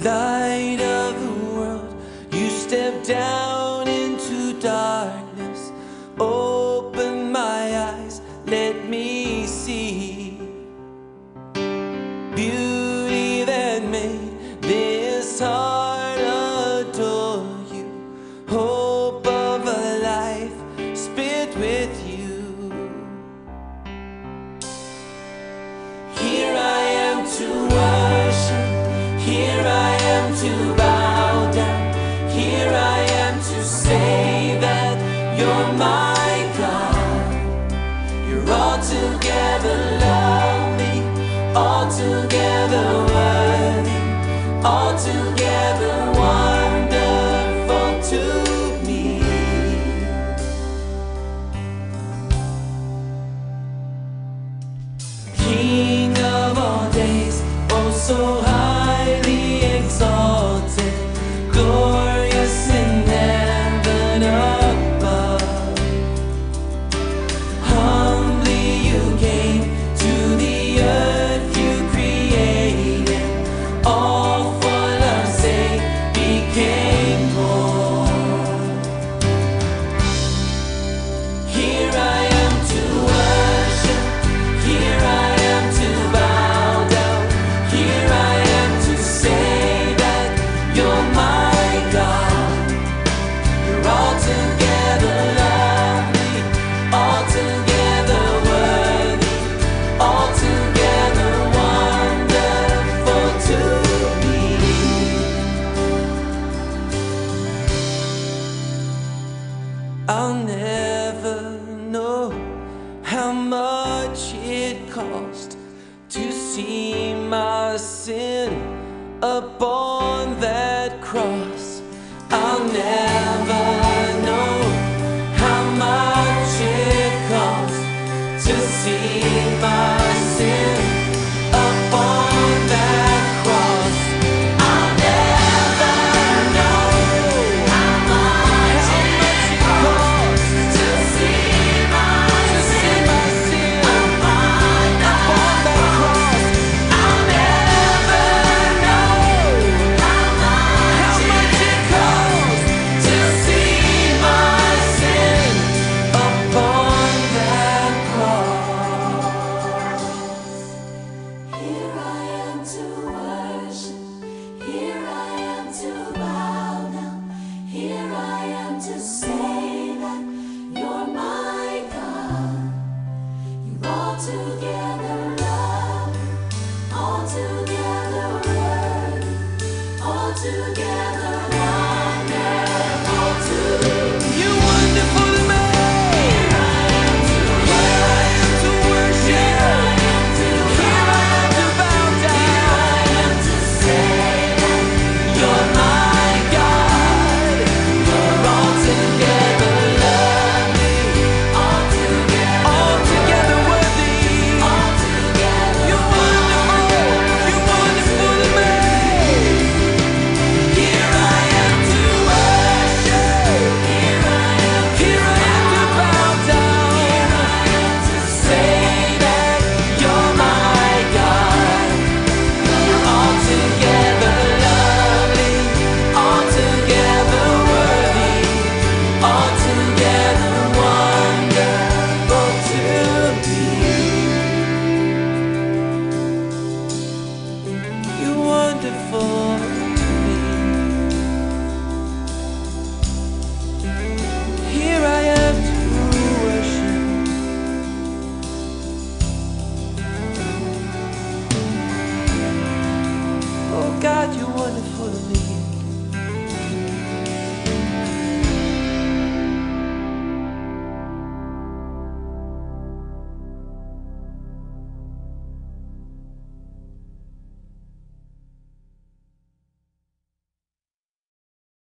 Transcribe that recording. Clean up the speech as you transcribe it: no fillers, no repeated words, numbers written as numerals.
light of the world. You step down into darkness, open my eyes, let me see beauty that made this heart adore you, hope of a life spent with you. Here I am to worship, here I am to bow down, here I am to say that you're my God. You're altogether lovely, altogether worthy, altogether wonderful to me. King of all days, oh so highly exalted, glorious in heaven above. Humbly you came to the earth you created, all for love's sake became born. Here I am to worship, here I am to bow down, here I am to say that you're my God. You're altogether lovely, altogether worthy, altogether wonderful to me. I'll never know how much it cost to see my sin upon